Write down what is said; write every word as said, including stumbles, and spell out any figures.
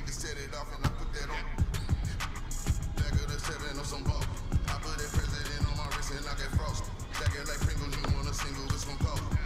niggas set it off and I put that on. Back of the seven on some ball. I put that president on my wrist and I get frost. Jacket like Pringles, you want a single, it's from Paul.